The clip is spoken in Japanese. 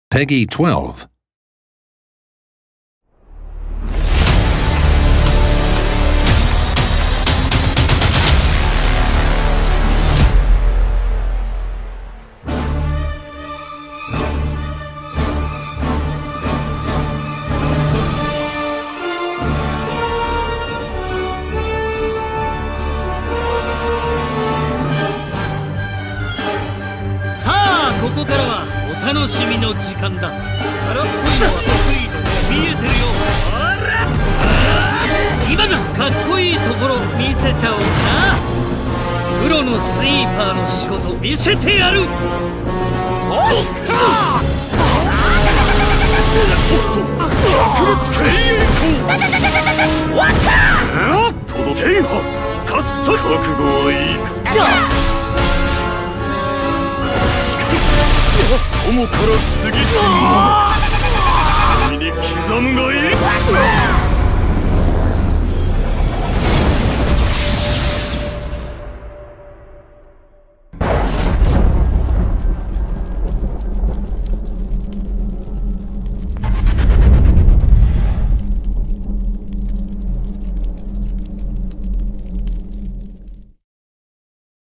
Peggy 12. さあ、ここからはお楽しみの時間だ。空っぽいのは得意の見えてるよ。ほら、今だ、かっこいいところ見せちゃおうかな。プロのスイーパーの仕事見せてやる。おっか北斗悪物経営校わっちゃ届け天破喝采覚悟はいいか。友から次し者身に刻むがいい。